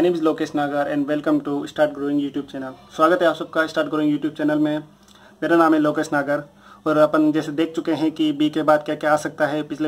Name is Lokesh Nagar and welcome to start growing YouTube channel. स्वागत है आप सबका स्टार्ट ग्रोइंग यूट्यूब चैनल में। मेरा नाम है लोकेश नागर और अपन जैसे देख चुके हैं कि बी के बाद क्या क्या आ सकता है। पिछले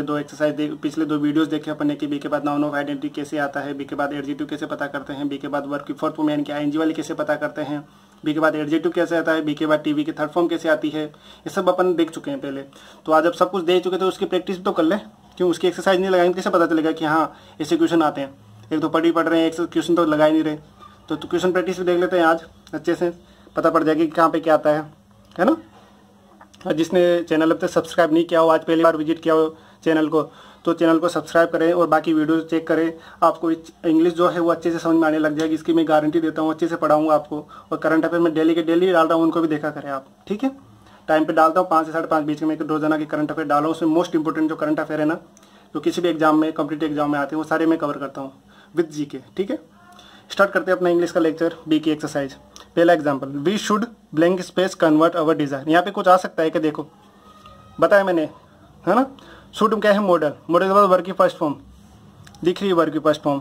दो वीडियोस देखे अपन ने कि बी के बाद नाउन ऑफ आइडेंटिटी कैसे आता है, बी के बाद एडजेक्टिव कैसे पता करते हैं, बी के बाद वर्ब की फोर्थ फॉर्म यानी कि आईएनजी वाली कैसे पता करते हैं, बी के बाद एडजेक्टिव कैसे आता है, बी के बाद टीवी की थर्ड फॉर्म कैसे आती है, ये सब अपन देख चुके हैं पहले। तो आज जब सब कुछ देख चुके तो उसकी प्रैक्टिस तो कर ले, क्यों उसकी एक्सरसाइज नहीं लगाएंगे कैसे पता चलेगा कि हाँ ऐसे क्वेश्चन आते हैं। एक तो पढ़ रहे हैं, एक क्वेश्चन तो लगा ही नहीं रहे। तो क्वेश्चन प्रैक्टिस भी देख लेते हैं आज, अच्छे से पता पड़ जाएगी कि कहाँ पे क्या आता है ना। और जिसने चैनल अब तक सब्सक्राइब नहीं किया हो, आज पहली बार विजिट किया हो चैनल को, तो चैनल को सब्सक्राइब करें और बाकी वीडियो चेक करें। आपको इंग्लिश जो है वो अच्छे से समझ में आने लग जाएगी, इसकी मैं गारंटी देता हूँ। अच्छे से पढ़ाऊँगा आपको और करंट अफेयर में डेली के डेली डाल रहा हूँ, उनको भी देखा करें आप, ठीक है। टाइम पे डालता हूँ 5 से 5:30 बीच में रोजाना की करंट अफेयर डाला हूँ। उसमें मोस्ट इंपॉर्टेंट जो करंट अफेयर है ना, जो किसी भी एग्जाम में कॉम्पिटिटिव एग्जाम में आते हैं, वो सारे मैं कवर करता हूँ विद जी के, ठीक है। स्टार्ट करते हैं अपना इंग्लिश का लेक्चर, बी की एक्सरसाइज। पहला example, we should blank space convert our desire. यहाँ पे कुछ आ सकता है कि देखो बताया मैंने, है ना। शुड क्या है, मॉडल, मॉडल के बाद वर्ब की फर्स्ट फॉर्म दिख रही है, वर्ब की फर्स्ट फॉर्म,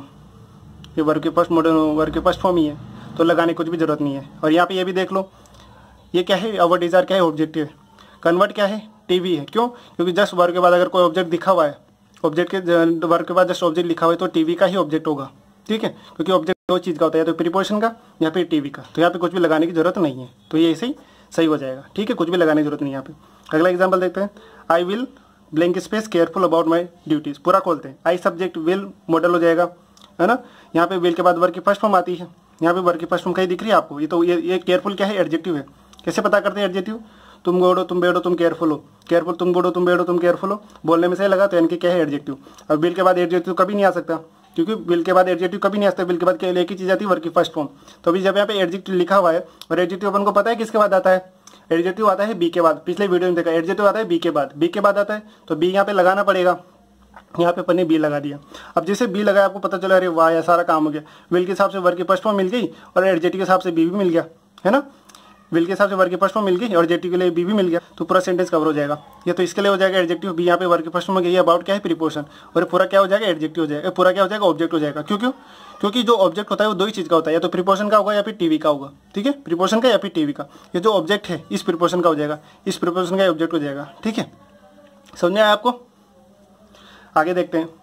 ये वर्ब की फर्स्ट मॉडल वर्ब की फर्स्ट फॉर्म ही है, तो लगाने की कुछ भी जरूरत नहीं है। और यहाँ पे ये भी देख लो, ये क्या है, अवर डिजायर क्या है, ऑब्जेक्टिव है। कन्वर्ट क्या है, टीवी है। क्यों? क्योंकि जस्ट वर्ब के बाद अगर कोई ऑब्जेक्ट दिखा हुआ है, ऑब्जेक्ट के वर्ब के बाद जस्ट ऑब्जेक्ट लिखा हुआ है, तो टीवी का ही ऑब्जेक्ट होगा, ठीक है। क्योंकि ऑब्जेक्ट दो चीज़ का होता है, तो प्रीपोजिशन का या फिर टीवी का। तो यहाँ पे कुछ भी लगाने की जरूरत नहीं है, तो ये ऐसे ही सही हो जाएगा, ठीक है। कुछ भी लगाने की जरूरत नहीं है यहाँ पे। अगला एग्जाम्पल देखते हैं, I will blank space careful about my duties. पूरा खोलते हैं, आई सब्जेक्ट, विल मॉडल हो जाएगा, है ना। यहाँ पे विल के बाद वर्ब की फर्स्ट फॉर्म आती है, यहाँ पे वर्ब की फर्स्ट फॉर्म कहीं दिख रही है आपको। ये तो ये केयरफुल क्या है, एडजेक्टिव है। कैसे पता करते हैं एडजेक्टिव, तुम गोड़ो तुम बेड़ो तुम केयरफुल हो, केयरफुल तुम गोड़ो तुम बेड़ो तुम केयरफुल हो, बोलने में सही लगा तो इनकी क्या है, एडजेक्टिव। अब विल के बाद एडजेक्टिव कभी नहीं आ सकता, क्योंकि विल के बाद एडजेक्टिव कभी नहीं आ सकता। विल के बाद एक ही चीज़ आती है, वर्ब की फर्स्ट फॉर्म। तो अभी जब यहाँ पे एडजेक्टिव लिखा हुआ है, और एडजेक्टिव अपन को पता है किसके बाद आता है, एडजेक्टिव आता है बी के बाद। पिछले वीडियो में देखा, एडजेक्टिव आता है बी के बाद आता है, तो बी यहाँ पे लगाना पड़ेगा। यहाँ पे अपन ने बी लगा दिया। अब जैसे बी लगाया आपको पता चला, अरे वाह यार सारा काम हो गया। विल के हिसाब से वर्ब की फर्स्ट फॉर्म मिल गई और एडजेक्टिव के हिसाब से बी भी मिल गया, है ना। विल के हिसाब से वर्ब की फर्स्ट फॉर्म मिल गई और एडजेक्टिव के लिए बी भी मिल गया, तो पूरा सेंटेंस कवर हो जाएगा। ये तो इसके लिए हो जाएगा एडजेक्टिव, बी यहाँ पे वर्ब की फर्स्ट फॉर्म हो गई। अबाउट क्या है, प्रीपोजिशन, और पूरा क्या हो जाएगा, एडजेक्टिव हो जाएगा। पूरा क्या हो जाएगा, ऑब्जेक्ट हो जाएगा। क्योंकि जो ऑब्जेक्ट होता है वो दो ही चीज़ का होता है, या तो प्रीपोजिशन का होगा या फिर टीवी का होगा, ठीक है। प्रीपोजिशन का या फिर टीवी का। ये जो ऑब्जेक्ट है इस प्रीपोजिशन का हो जाएगा, इस प्रीपोजिशन का ऑब्जेक्ट हो जाएगा, ठीक है। समझ में आया आपको? आगे देखते हैं,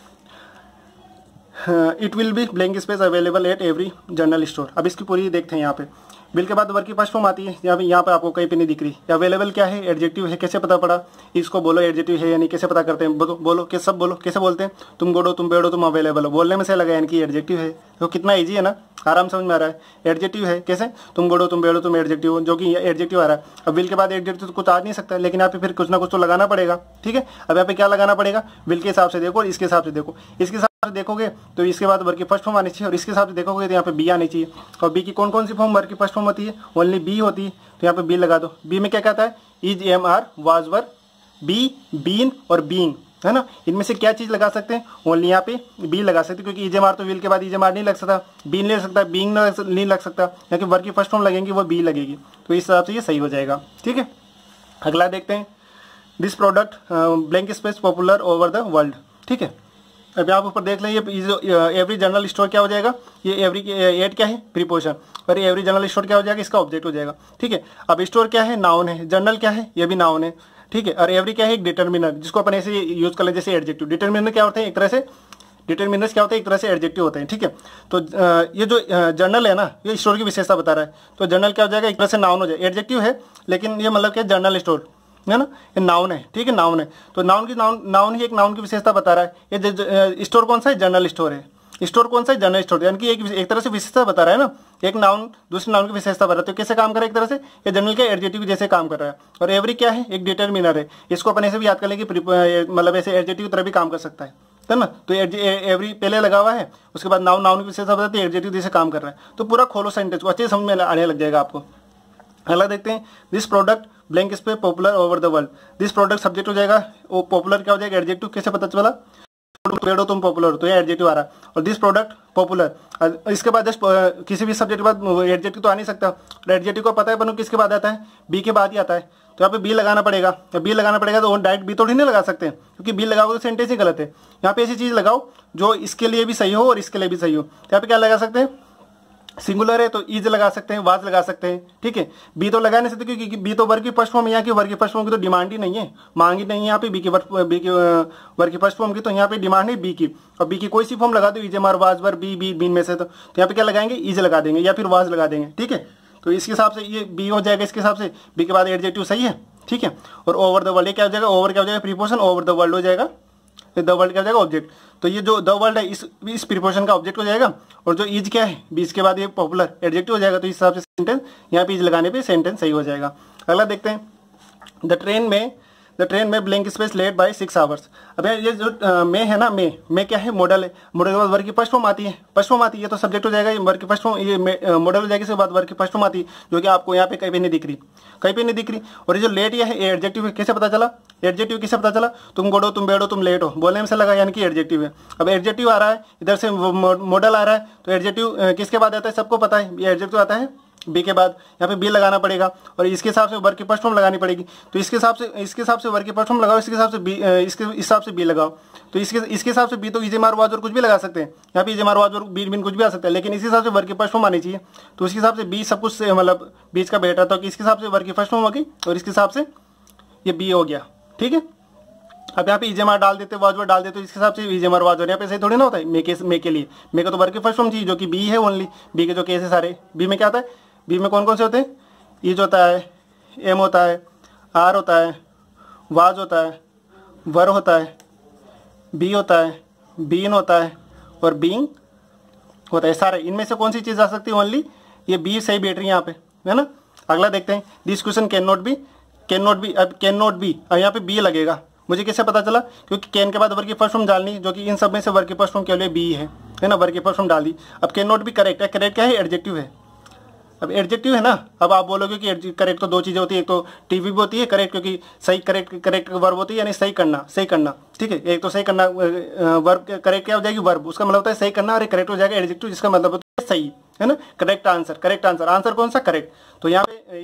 it will be blank space available at every general store. अब इसकी पूरी देखते हैं। यहाँ पे बिल के बाद वर्ब की फर्स्ट फॉर्म आती है, यहाँ पे आपको कहीं पे नहीं दिख रही। अवेलेबल क्या है, एडजेक्टिव है। कैसे पता पड़ा, इसको बोलो एडजेक्टिव है या नहीं, कैसे पता करते हैं, बोलो सब बोलो, कैसे बोलते हैं, तुम गोड़ो तुम बेड़ो तुम अवेलेबल हो, बोलने में से लगा यानी कि एडजेक्टिव है। तो कितना ईजी है ना, आराम समझ में आ रहा है। एडजेक्टिव है, कैसे, तुम गोड़ो तुम बेड़ो तुम एडजेक्टिव हो, जो कि एडजेक्टिव आ रहा है। अब विल के बाद एडजेक्टिव तो कुछ आ नहीं सकता, लेकिन यहाँ पे फिर कुछ ना कुछ तो लगाना पड़ेगा, ठीक है। अब यहाँ पे क्या लगाना पड़ेगा, विल के हिसाब से देखो और इसके हिसाब से देखो। इसके हिसाब से देखोगे तो इसके बाद वर्ब की फर्स्ट फॉर्म आनी चाहिए, और इसके हिसाब से देखोगे तो यहाँ पे बी आनी चाहिए। और बी की कौन कौन सी फॉर्म वर्ब की फर्स्ट फॉर्म होती है, ओनली बी होती है, तो यहाँ पे बी लगा दो। बी में क्या कहता है, is, am, are, was, were, be, been और बीइंग, है ना। इनमें से क्या चीज लगा सकते हैं, ओनली यहाँ पे बी लगा सकते हैं, क्योंकि इज, एम, आर तो विल के बाद इज, एम, आर नहीं लग सकता, बीन ले सकता, बीइंग नहीं लग सकता, क्योंकि वर्ब की फर्स्ट फॉर्म लगेंगी वो बी लगेगी। तो इस हिसाब से ये सही हो जाएगा, ठीक है। अगला देखते हैं, this product blank space popular over the world, ठीक है। अब आप ऊपर देख लें, ये एवरी जनरल स्टोर क्या हो जाएगा, ये एवरी एट क्या है, प्रीपोजिशन, और ये एवरी जनरल स्टोर क्या हो जाएगा, इसका ऑब्जेक्ट हो जाएगा, ठीक है। अब स्टोर क्या है, नाउन है। जनरल क्या है, ये भी नाउन है, ठीक है। और एवरी क्या है, एक डिटर्मिनर, जिसको अपन ऐसे यूज कर ले जैसे एडजेक्टिव। डिटर्मिनर क्या होते हैं, एक तरह से डिटर्मिनर्स क्या होते हैं, एक तरह से एडजेक्टिव होते हैं, ठीक है। तो ये जो जनरल है ना, ये स्टोर की विशेषता बता रहा है। तो जनरल क्या हो जाएगा, एक तरह से नाउन हो जाएगा। एडजेक्टिव है लेकिन ये मतलब क्या, जनरल स्टोर है ना, ये नाउन है, ठीक है, नाउन है। तो नाउन ही एक नाउन की विशेषता बता रहा है। ये स्टोर कौन सा है, जनरल स्टोर है। स्टोर कौन सा है, जनरल स्टोर, यानी कि एक तरह से विशेषता बता रहा है ना। एक नाउन दूसरे नाउन की विशेषता बता रहा है, तो कैसे काम कर रहा है, एक तरह से ये जनरल के एडजेक्टिव जैसे काम कर रहा है। और एवरी क्या है, एक डिटरमिनर है। इसको अपन ऐसे भी याद कर लेंगे, मतलब ऐसे एडजेक्टिव की तरह भी काम कर सकता है ना। तो एवरी पहले लगा हुआ है, उसके बाद नाउन की विशेषता बताती है, एडजेक्टिव जैसे काम कर रहा है। तो पूरा खोलो सेंटेंस को, अच्छे समझ में आने लग जाएगा आपको। अगला देखते हैं, this product blank space popular over the world. This product subject हो जाएगा, वो पॉपुलर क्या हो जाएगा, एडजेक्टिव। कैसे पता चला, पेड़ हो तुम पॉपुलर हो, तो ये एडजेक्टिव आ रहा है। और दिस प्रोडक्ट पॉपुलर, इसके बाद जस्ट किसी भी सब्जेक्ट के बाद एडजेक्टिव तो आ नहीं सकता, और एडजेक्टिव को पता है अपन किसके बाद आता है, बी के बाद ही आता है। तो यहाँ पे बी लगाना पड़ेगा, जब बी लगाना पड़ेगा तो डायरेक्ट बी थोड़ी नहीं लगा सकते, क्योंकि बी लगाओगे तो सेंटेंस ही गलत है। यहाँ पे ऐसी चीज़ लगाओ जो इसके लिए भी सही हो और इसके लिए भी सही हो। तो यहाँ पे क्या लगा सकते हैं, सिंगुलर है तो इज लगा सकते हैं, वाज लगा सकते हैं, ठीक है। बी तो लगा नहीं सकते क्योंकि बी तो वर्ग की फर्स्ट फॉर्म है, यहाँ की वर्ग की फर्स्ट फॉर्म की तो डिमांड ही नहीं है, मांग ही नहीं है यहाँ पे बी की वर्ग की फर्स्ट फॉर्म की, तो यहाँ पे डिमांड है बी की। और बी की कोई सी फॉर्म लगा दो, इज मार was were be be been में से, तो यहाँ पे क्या लगाएंगे, इज लगा देंगे या फिर वाज लगा देंगे, ठीक है। तो इसके हिसाब से ये बी हो जाएगा, इसके हिसाब से बी के बाद एडजेक्टिव सही है, ठीक है। और ओवर द वर्ल्ड, ये क्या हो जाएगा, ओवर क्या हो जाएगा, प्रीपोजिशन, ओवर द वर्ल्ड हो जाएगा, द वर्ल्ड क्या हो जाएगा, ऑब्जेक्ट। तो ये जो द वर्ल्ड है इस प्रीपोजिशन का ऑब्जेक्ट हो जाएगा। और जो इज क्या है, बीच के बाद ये पॉपुलर एडजेक्टिव हो जाएगा, तो इस हिसाब से सेंटेंस यहाँ पे इज लगाने पे सेंटेंस सही हो जाएगा। अगला देखते हैं, the train may blank space late by 6 hours. अब ये जो में है ना, में क्या है, मॉडल है, मॉडल के बाद वर्ग की फर्स्ट फॉर्म आती है, फर्स्ट फॉर्म आती है तो सब्जेक्ट हो जाएगा, ये वर्ग की फर्स्ट फॉर्म, ये मॉडल हो जाएगी, इसके बाद वर्ग की फर्स्ट फॉर्म आती है, जो कि आपको यहाँ पे कहीं पे नहीं दिख रही, कहीं पे नहीं दिख रही। और ये जो लेट ये है, ये एडजेक्टिव है, कैसे पता चला, एडजेक्टिव कैसे पता चला, तुम गोड़ो तुम बेड़ो तुम लेट हो, बोलने में से लगा यानी कि एडजेक्टिव है। अब एडजेक्टिव आ रहा है, इधर से मॉडल आ रहा है, तो एडजेक्टिव किसके बाद आता है, सबको पता है, ये एडजेक्टिव आता है बी के बाद, यहाँ पे बी लगाना पड़ेगा और इसके हिसाब से वर्ग की फर्स्ट फॉर्म लगानी पड़ेगी। तो इसके हिसाब से वर्ग की फर्स्ट फॉर्म लगाओ, इसके हिसाब से बी, इसके हिसाब से बी लगाओ। तो इसके हिसाब से बी तो इजे मार वाज और कुछ भी लगा सकते हैं, यहाँ पे इजे मार वाज और बीन बीन कुछ भी आ सकता है, लेकिन इसी हिसाब से वर्ग की फर्स्ट फॉर्म आनी चाहिए। तो उसके हिसाब से बी सब कुछ से मतलब बीच का बेटा, तो इसके हिसाब से वर्ग की फर्स्ट फॉर्म होगी और इसके हिसाब से ये बी हो गया, ठीक है। अब यहाँ पे इजे मार डाल देते, वाज डाल देते, तो इसके हिसाब से इजे मार वाज, यहाँ पे सही थोड़ी ना होता है। मे के लिए मे का तो वर्ग की फर्स्ट फॉर्म चाहिए, जो कि बी है ओनली, बी के जो केस है सारे, बी में क्या आता है, बी में कौन कौन से होते हैं, इज होता है, एम होता है, आर होता है, वाज होता है, वर होता है, बी होता है, बीन होता है और बीइंग होता है, सारे। इनमें से कौन सी चीज़ आ सकती है, ओनली ये बी सही बैठ रही है यहाँ पे, है ना। अगला देखते हैं, this question can not be, अब कैन नॉट बी, अब यहाँ पे बी लगेगा, मुझे कैसे पता चला, क्योंकि कैन के बाद वर्ग की फर्स्ट फॉर्म डालनी, जो कि इन सब में से वर्ग की फर्स्ट फॉर्म के लिए बी है ना, वर्ग की फर्स्ट फॉर्म डाल दी। अब कैन नॉट बी करेक्ट है, करेक्ट क्या है, एडजेक्टिव है। अब एडजेक्टिव है ना, अब आप बोलोगे कि करेक्ट तो दो चीज़ें होती है, एक तो टीवी भी होती है करेक्ट, क्योंकि सही करेक्ट वर्ब होती है, यानी सही करना, ठीक है। एक तो सही करना वर्ब, करेक्ट क्या हो जाएगी, वर्ब, उसका मतलब होता है सही करना, और एक करेक्ट हो जाएगा एडजेक्टिव, जिसका मतलब होता है सही, है ना। करेक्ट आंसर, आंसर कौन सा, करेक्ट। तो यहाँ पे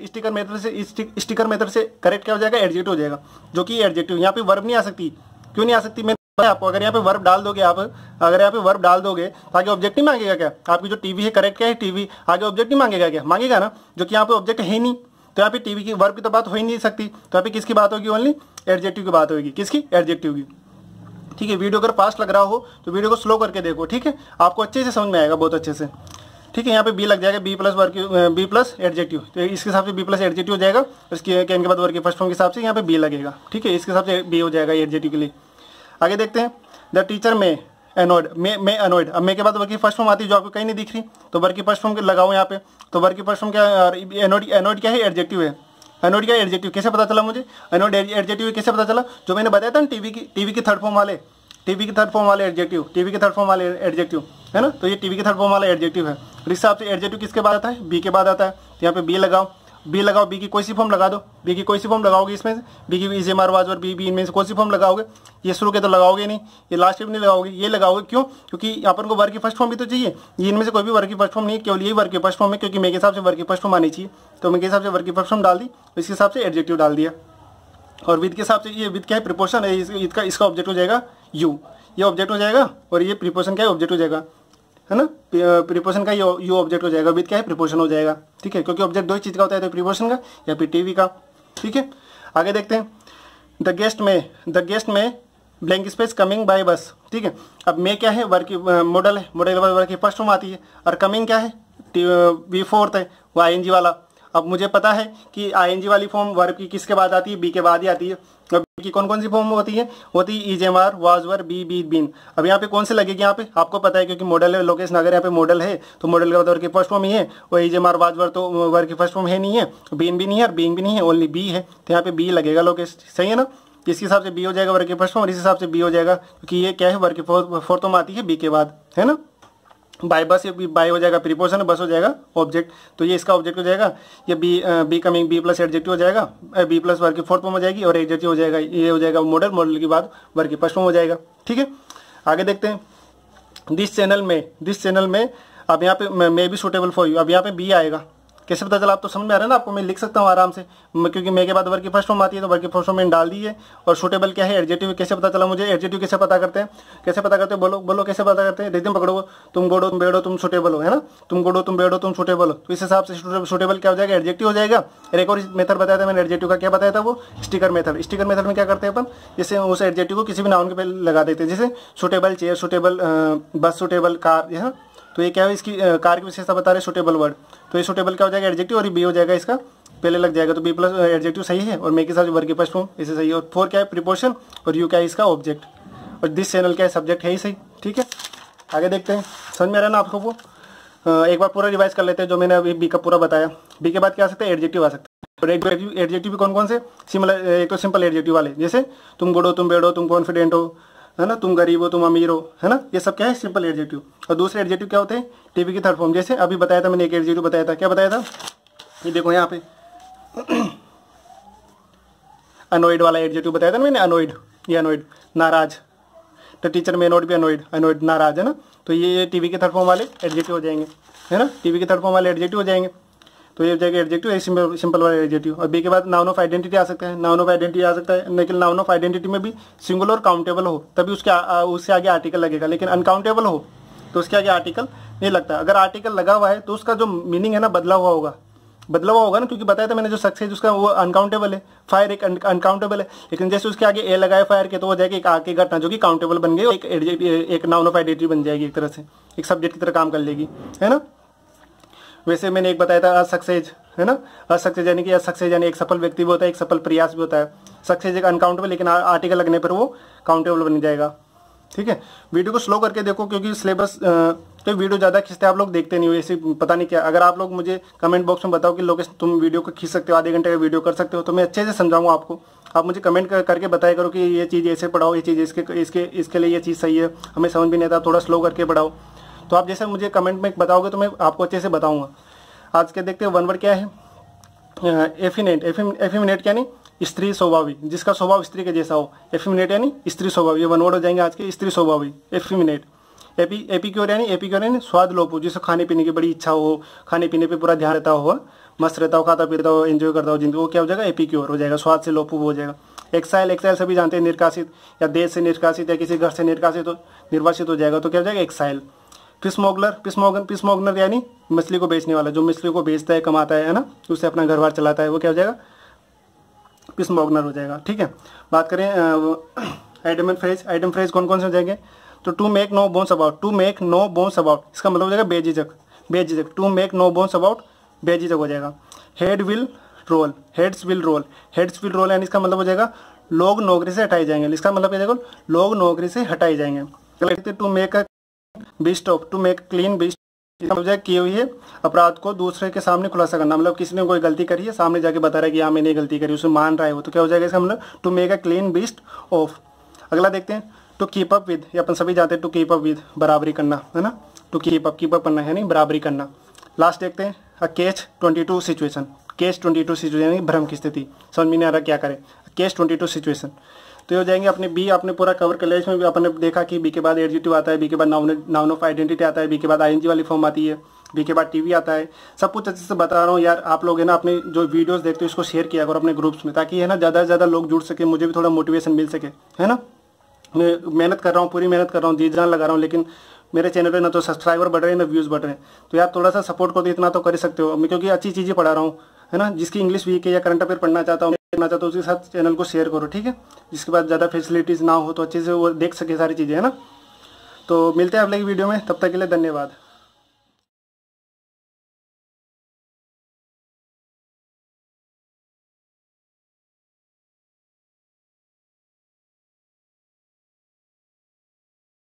स्टिकर मेथड से करेक्ट क्या हो जाएगा, एडजेक्टिव हो जाएगा, जो कि एडजेक्टिव। यहाँ पे वर्ब नहीं आ सकती, क्यों नहीं आ सकती, मैं आपको अगर यहाँ पे वर्ब डाल दोगे, अगर यहाँ पे वर्ब डाल दोगे तो आगे ऑब्जेक्ट नहीं मांगेगा क्या, आपकी जो टीवी है करेक्ट क्या है, टीवी, आगे ऑब्जेक्ट नहीं मांगेगा क्या, मांगेगा ना, जो कि यहाँ पे ऑब्जेक्ट है ही नहीं। तो यहाँ पे टीवी की वर्ब की तो बात हो ही नहीं सकती, तो यहाँ पे किसकी बात होगी, ओनली एडजेक्टिव की बात होगी, किसकी, एडजेक्टिव की, ठीक है। वीडियो अगर फास्ट लग रहा हो तो वीडियो को स्लो करके देखो, ठीक है, आपको अच्छे से समझ में आएगा, बहुत अच्छे से, ठीक है। यहाँ पे बी लग जाएगा, बी प्लस एडजेक्टिव, तो इसके हिसाब से बी प्लस एडजेक्टिव हो जाएगा, इसके कैन के बाद वर्ग के फर्स्ट फॉर्म के हिसाब से यहाँ पे बी लगेगा, ठीक है, इसके हिसाब से बी हो जाएगा एडजेक्टिव के लिए। आगे देखते हैं, the teacher may annoyed, may annoyed, अब मे के बाद वर्ग की फर्स्ट फॉर्म आती है, जो आपको कहीं नहीं दिख रही, तो वर्ग की फर्स्ट फॉर्म लगाओ यहाँ पे, तो वर्ग की फर्स्ट फॉर्म क्या है, अनॉयड क्या है, एडजेक्टिव है, अनॉयड क्या है, एडजेक्टिव। कैसे पता चला मुझे, अनॉयड एडजेक्टिव कैसे पता चला, जो मैंने बताया था ना, टीवी की थर्ड फॉर्म वाले, टीवी की थर्ड फॉर्म वाले एडजेक्टिव, है ना। तो ये टीवी की थर्ड फॉर्म वाला एडजेक्टिव है, इस हिसाब से एडजेक्टिव किसके बाद आता है, बी के बाद आता है, तो यहाँ पे बी लगाओ, बी की कोई सी फॉर्म लगा दो, बी की कोई सी फॉर्म लगाओगे, इसमें बी की इज मार वाज और बी इनमें से कोई सी फॉर्म लगाओगे, ये शुरू के तो लगाओगे नहीं, ये लास्ट में नहीं लगाओगे, ये लगाओगे, क्यों, क्योंकि अपन को वर्ग की फर्स्ट फॉर्म भी तो चाहिए, ये इनमें से कोई भी वर्ग की फर्स्ट फॉर्म नहीं है, केवल यही वर्ग की फर्स्ट फॉर्म है, क्योंकि मेरे हिसाब से वर्ग की फर्स्ट फॉर्म आनी चाहिए, तो मेरे हिसाब से वर्ग की फर्स्ट फॉर्म डाल दी, इसके हिसाब से एडजेक्टिव डाल दिया। और विद के हिसाब से, ये विद क्या है, प्रीपोजिशन है, इसका ऑब्जेक्ट हो जाएगा यू, ये ऑब्जेक्ट हो जाएगा, और ये प्रीपोजिशन क्या है, ऑब्जेक्ट हो जाएगा, है ना, प्रीपोजिशन का यू ऑब्जेक्ट हो जाएगा, विद क्या है, प्रीपोजिशन हो जाएगा, ठीक है, क्योंकि ऑब्जेक्ट दो ही चीज़ का होता है, तो प्रीपोजिशन का या फिर टीवी का, ठीक है। आगे देखते हैं, the guest may blank space coming by bus, ठीक है। अब में क्या है, वर्ग की मॉडल है, मॉडल वर्ग की फर्स्ट फॉर्म आती है, और कमिंग क्या है, बी फोर्थ है, वो आईएनजी वाला। अब मुझे पता है कि आईएनजी वाली फॉर्म वर्ब की किसके बाद आती है, बी के बाद ही आती है। अब बी की कौन कौन सी फॉर्म होती है, is am are, was were, be been. अब यहाँ पे कौन से लगेगी, यहाँ पे आपको पता है, क्योंकि मॉडल है, लोकेश नगर यहाँ पे मॉडल है, तो मॉडल के बाद वर्ग की फर्स्ट फॉर्म ही है, वो is am are was were तो वर्ग की फर्स्ट फॉर्म है नहीं है, बीन भी नहीं है और बीइंग भी नहीं है, ओनली बी है, तो यहाँ पे बी लगेगा लोकेश, सही है ना। इसके हिसाब से बी हो जाएगा वर्ग की फर्स्ट फॉर्म, और इस हिसाब से बी हो जाएगा, क्योंकि ये क्या है, वर्ग की फोर्थ फॉर्म आती है बी के बाद, है ना। बाय बस, ये बाय हो जाएगा प्रीपोजिशन, बस हो जाएगा ऑब्जेक्ट, तो ये इसका ऑब्जेक्ट हो जाएगा, ये be coming be plus adjective हो जाएगा, बी प्लस वर्ग की फोर्थ फॉर्म हो जाएगी, और एडजेक्टिव हो जाएगा, ये हो जाएगा मॉडल के बाद वर्ग की फर्स्ट फॉर्म हो जाएगा, ठीक है। आगे देखते हैं। दिस चैनल में अब यहाँ पे may be suitable for you, अब यहाँ पे बी आएगा। कैसे पता चला? आप तो समझ में आ रहा है ना आपको, मैं लिख सकता हूँ आराम से, क्योंकि मे के बाद वर्ब की फर्स्ट फॉर्म आती है, तो वर्ब की फर्स्ट फॉर्म मैंने डाल दी है। और सूटेबल क्या है? एडजेक्टिव। कैसे पता चला मुझे? एडजेक्टिव कैसे पता करते हैं? कैसे पता करते हैं? बोलो कैसे पता करते हैं? रिदम पकड़ो। तुम गोडो, तुम बेड़ो, तुम सूटेबल हो, है ना? तुम गोडो, तुम बेड़ो, तुम सूटेबल हो। तो इस हिसाब से सूटेबल क्या हो जाएगा? एडजेक्टिव हो जाएगा। और एक और मेथड बताया था मैंने एडजेक्टिव का, क्या बताया था वो? Sticker method. स्टिकर मेथड में क्या करते हैं अपन? जैसे उस एडजेक्टिव को किसी भी नाउन के पहले लगा देते हैं, जैसे suitable chair, suitable bus, suitable car, है ना? तो ये क्या है? इसकी कार की विशेषता बता रहे सूटेबल वर्ड। तो ये सूटेबल क्या हो जाएगा? एडजेक्टिव, और ये बी हो जाएगा, इसका पहले लग जाएगा। तो बी प्लस एडजेक्टिव सही है, और मे के साथ वर्ब की फर्स्ट फॉर्म इसे सही है। और 4 क्या है? प्रीपोजिशन, और यू क्या है? इसका ऑब्जेक्ट। और दिस चैनल क्या है? सब्जेक्ट है ही सही। ठीक है, आगे देखते हैं। समझ में आ रहा है ना आपको? वो एक बार पूरा रिवाइज कर लेते हैं जो मैंने अभी बी का पूरा बताया। बी के बाद क्या आ सकता है? एडजेक्टिव आ सकता है। और एडजेक्टिव भी कौन कौन से? सिमिलर, एक तो सिंपल एडजेक्टिव वाले, जैसे तुम गुड हो, तुम बेड हो, तुम कॉन्फिडेंट हो, है ना? तुम गरीब हो, तुम अमीर हो, है ना? ये सब क्या है? Simple adjective. और दूसरे एडजेक्टिव क्या होते हैं? टीवी की थर्ड फॉर्म। जैसे अभी बताया था मैंने, एक एडजेक्टिव बताया था। क्या बताया था? ये देखो यहाँ पे अनोइड वाला एडजेक्टिव बताया था ना मैंने। अनोइड, ये अनोइड, नाराज। The teacher may not be annoyed, annoyed नाराज, है ना? तो ये टीवी के थर्ड फॉर्म वाले एडजेक्टिव हो जाएंगे, है ना? टीवी के थर्ड फॉर्म वाले एडजेक्टिव हो जाएंगे। तो ये हो जाएगा एडजेक्टिव, सिंपल वाला एडजेक्टिव। और बी के बाद नाउन ऑफ आइडेंटिटी आ सकता है। नाउन ऑफ आइडेंटिटी आ सकता है, लेकिन नाउन ऑफ आइडेंटिटी में भी सिंगुलर और काउंटेबल हो तभी उससे आगे आर्टिकल लगेगा। लेकिन अनकाउंटेबल हो तो उसके आगे आर्टिकल नहीं लगता। अगर आर्टिकल लगा हुआ है तो उसका जो मीनिंग है ना बदला हुआ होगा ना, क्योंकि बताया था मैंने जो सक्सेस उसका वो अनकाउंटेबल है। फायर एक अनकाउंटेबल है, लेकिन जैसे उसके आगे ए लगाए फायर के तो हो जाएगी एक आगे घटना जो कि काउंटेबल बन गई, एक नाउन ऑफ आइडेंटिटी बन जाएगी, एक तरह से एक सब्जेक्ट की तरह काम कर लेगी, है ना? वैसे मैंने एक बताया था असक्सेस, है ना? असक्सेस यानी कि असक्सेस यानी एक सफल व्यक्ति भी होता है, एक सफल प्रयास भी होता है। सक्सेस एक अनकाउंटेबल, लेकिन आर्टिकल लगने पर वो काउंटेबल बन जाएगा। ठीक है, वीडियो को स्लो करके देखो, क्योंकि सिलेबस तो वीडियो ज़्यादा खींचते आप लोग देखते नहीं हो, ऐसे पता नहीं क्या। अगर आप लोग मुझे कमेंट बॉक्स में बताओ कि लोकेश तुम वीडियो को खींच सकते हो, आधे घंटे का वीडियो कर सकते हो, तो मैं अच्छे से समझाऊंगा आपको। आप मुझे कमेंट करके बताया करो कि ये चीज़ ऐसे पढ़ाओ, ये चीज़ इसके लिए ये चीज़ सही है, हमें समझ भी नहीं आता, थोड़ा स्लो करके पढ़ाओ। तो आप जैसे मुझे कमेंट में बताओगे तो मैं आपको अच्छे से बताऊँगा। आज के देखते हैं वन वर्ड क्या है? एफिनेट। एफिमिनेट यानी स्त्री स्वभावी, जिसका स्वभाव स्त्री के जैसा हो। एफिमिनेट यानी स्त्री स्वभावी, ये वन वर्ड हो जाएंगे आज के, स्त्री स्वभावी, एफिमिनेट। एपिक्योर यानी स्वाद लोपो, जिसे खाने पीने की बड़ी इच्छा हो, खाने पीने पे पूरा ध्यान रहता हो, मस्त रहता हो, खाता पीता हो, एंजॉय करता हो जिंदगी, वो क्या हो जाएगा? एपिक्योर हो जाएगा, स्वाद से लोपो हो जाएगा। एक्साइल सभी जानते हैं, निर्कासित या देश से निर्कासित या किसी घर से निर्वासित हो जाएगा, तो क्या हो जाएगा? एक्साइल। फिशमोगनर यानी मछली को बेचने वाला, जो मछली को बेचता है, कमाता है ना, उससे अपना घर बार चलाता है, वो क्या हो जाएगा? फिशमोगनर हो जाएगा। ठीक है, बात करें आइटम एंड फ्रेज कौन कौन से हो जाएंगे? तो to make no bones about, इसका मतलब हो जाएगा बेझिझक। To make no bones about, बेझिझक हो जाएगा। हेड्स विल रोल यानी इसका मतलब हो जाएगा लोग नौकरी से हटाए जाएंगे। इसका मतलब क्या जाएगा? लोग नौकरी से हटाए जाएंगे। To make to make clean beast, इसका मतलब की हुई है अपराध को दूसरे के सामने खुलासा करना। मतलब किसी ने कोई गलती करी है, सामने जाके बता रहा है कि हाँ मैंने गलती करी, उसे मान रहा है वो, तो क्या हो जाएगा? इसका मतलब to make a clean beast of. अगला देखते हैं, टू कीप अप विद, ये अपन सभी जानते हैं, टू कीप अप विद बराबरी करना, है ना? टू कीप अप करना है नहीं, बराबरी करना। लास्ट देखते हैं केस 22 सिचुएशन। केस 22 सिचुएशन यानी भ्रम की स्थिति, समझ में नहीं आ रहा क्या करें। केस 22 सिचुएशन तो ये हो जाएंगे अपने बी। आपने पूरा कवर कर लिया। इसमें भी आपने देखा कि बी के बाद एडजेक्टिव आता है, बी के बाद नाउन ऑफ आइडेंटिटी आता है, बी के बाद आईएनजी वाली फॉर्म आती है, बी के बाद टीवी आता है। सब कुछ अच्छे से बता रहा हूँ यार। आप लोग है ना अपने जो वीडियोस देखते हो इसको शेयर किया करो अपने ग्रुप्स में, ताकि है ना ज़्यादा से ज़्यादा लोग जुड़ सके, मुझे भी थोड़ा मोटिवेशन मिल सके, है ना? मैं मेहनत कर रहा हूँ, पूरी मेहनत कर रहा हूँ, जी जान लगा रहा हूँ, लेकिन मेरे चैनल पे ना तो सब्सक्राइबर बढ़ रहे हैं ना व्यूज़ बढ़ रहे हैं। तो यार थोड़ा सा सपोर्ट करो, इतना तो कर सकते हो। मैं क्योंकि अच्छी चीज़ें पढ़ा रहा हूँ, है ना? जिसकी इंग्लिश वीक है या करंट अफेयर पढ़ना चाहता हूँ उसके साथ चैनल को शेयर करो, ठीक है? जिसके बाद ज़्यादा फैसिलिटीज़ ना हो तो अच्छे से वो देख सके सारी चीज़ें, है ना? तो मिलते हैं अगले वीडियो में, तब तक के लिए धन्यवाद।